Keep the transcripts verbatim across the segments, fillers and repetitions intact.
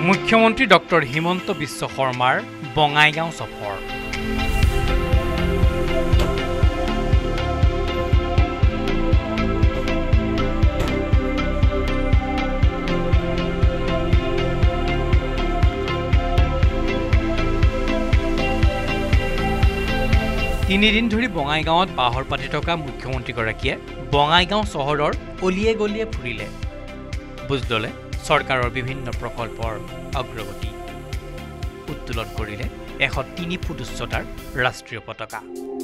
মুখ্যমন্ত্ৰী ডক্টৰ হিমন্ত বিশ্ব শৰ্মাৰ বঙাইগাঁও সফৰ। তিনিদিন ধৰি বঙাইগাঁৱত বাহৰ পাতি থকা মুখ্যমন্ত্ৰীগৰাকীয়ে বঙাইগাঁও চহৰৰ অলিয়ে গলিয়ে ফুৰিলে, বুজ ল'লে চৰকাৰৰ বিভিন্ন প্ৰকল্পৰ অগ্ৰগতি, উত্তোলন কৰিলে এশ তিনি ফুট উচ্চতাৰ ৰাষ্ট্ৰীয় পতাকা।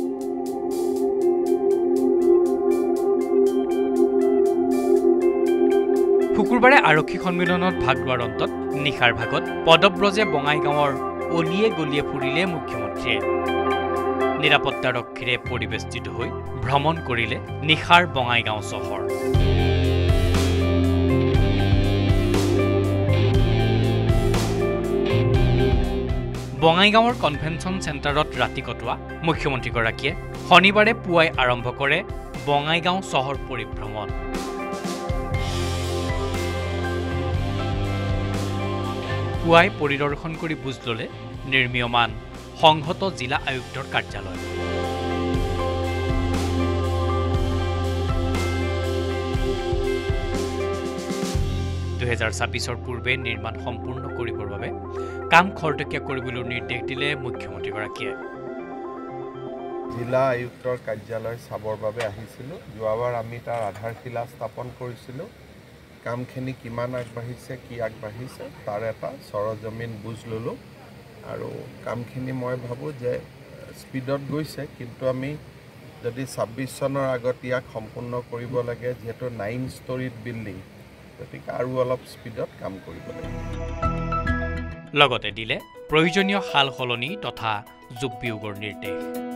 শুকুৰবাৰে আৰক্ষী সন্মিলনত ভাগ লোৱাৰ অন্তত নিশাৰ ভাগত পদব্ৰজে বঙাইগাঁৱৰ অলিয়ে গলিয়ে ফুৰিলে মুখ্যমন্ত্ৰীয়ে। নিৰাপত্তাৰক্ষীৰে পৰিবেষ্টিত হৈ ভ্ৰমণ কৰিলে নিশাৰ বঙাইগাঁও চহৰ। বঙাইগাঁৱৰ কনভেনশ্যন চেণ্টাৰত ৰাতি কটোৱা মুখ্যমন্ত্ৰীগৰাকীয়ে শনিবাৰে পুৱাই আৰম্ভ কৰে বঙাইগাঁও চহৰ পৰিভ্ৰমণ। পুৱাই পৰিদৰ্শন কৰি বুজ ল'লে নিৰ্মীয়মান সংহত জিলা আয়ুক্তৰ কাৰ্যালয়। দুহেজাৰ ছাব্বিছৰ পূৰ্বে নিৰ্মাণ সম্পূৰ্ণ কৰিবৰ বাবে কাম খৰতকীয়া কৰিবলৈ নিৰ্দেশ দিলে মুখ্যমন্ত্ৰীগৰাকীয়ে। জিলা আয়ুক্তৰ কাৰ্যালয় চাবৰ বাবে আহিছিলোঁ। যোৱাবাৰ আমি তাৰ আধাৰশিলা স্থাপন কৰিছিলোঁ। কামখিনি কিমান আগবাঢ়িছে, কি আগবাঢ়িছে তাৰ এটা সৰজমিন বুজ ল'লোঁ আৰু কামখিনি মই ভাবোঁ যে স্পীডত গৈছে, কিন্তু আমি যদি ছাব্বিছ চনৰ আগত ইয়াক সম্পূৰ্ণ কৰিব লাগে, যিহেতু নাইন ষ্টৰীত বিল্ডিং, গতিকে আৰু অলপ স্পীডত কাম কৰিব লাগে। লগতে দিলে প্ৰয়োজনীয় সাল সলনি তথা যোগ বিয়োগৰ নিৰ্দেশ।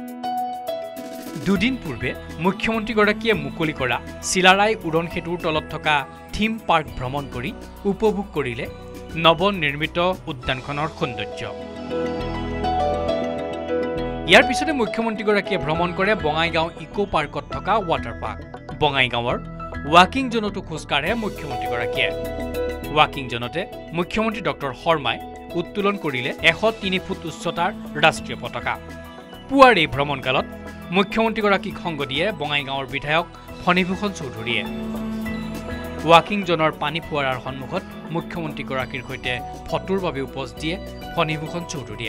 দুদিন পূৰ্বে মুখ্যমন্ত্ৰীগৰাকীয়ে মুকলি কৰা চিলাৰাই উৰণ সেতুৰ তলত থকা থিম পাৰ্ক ভ্ৰমণ কৰি উপভোগ কৰিলে নৱনিৰ্মিত উদ্যানখনৰ সৌন্দৰ্য। ইয়াৰ পিছতে মুখ্যমন্ত্ৰীগৰাকীয়ে ভ্ৰমণ কৰে বঙাইগাঁও ইকো পাৰ্কত থকা ৱাটাৰ পাৰ্ক। বঙাইগাঁৱৰ ৱাকিং জোনতো খোজকাঢ়ে মুখ্যমন্ত্ৰীগৰাকীয়ে। ৱাকিং জোনতে মুখ্যমন্ত্ৰী ডক্টৰ শৰ্মাই উত্তোলন কৰিলে এশ তিনি ফুট উচ্চতাৰ ৰাষ্ট্ৰীয় পতাকা। পুৱাৰ এই ভ্ৰমণকালত মুখ্যমন্ত্ৰীগৰাকীক সংগ দিয়ে বঙাইগাঁৱৰ বিধায়ক ফণীভূষণ চৌধুৰীয়ে। ৱাকিং জোনৰ পানী ফুৱাৰাৰ সন্মুখত মুখ্যমন্ত্ৰীগৰাকীৰ সৈতে ফটোৰ বাবে উপজ দিয়ে ফণীভূষণ চৌধুৰীয়ে।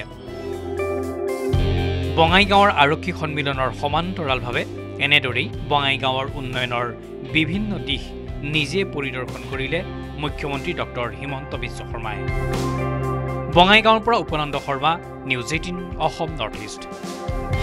বঙাইগাঁৱৰ আৰক্ষী সন্মিলনৰ সমান্তৰালভাৱে এনেদৰেই বঙাইগাঁৱৰ উন্নয়নৰ বিভিন্ন দিশ নিজে পৰিদৰ্শন কৰিলে মুখ্যমন্ত্ৰী ডক্টৰ হিমন্ত বিশ্ব শৰ্মাই। বঙাইগাঁৱৰ পৰা Upananda Sharma, news eighteen Asom North east.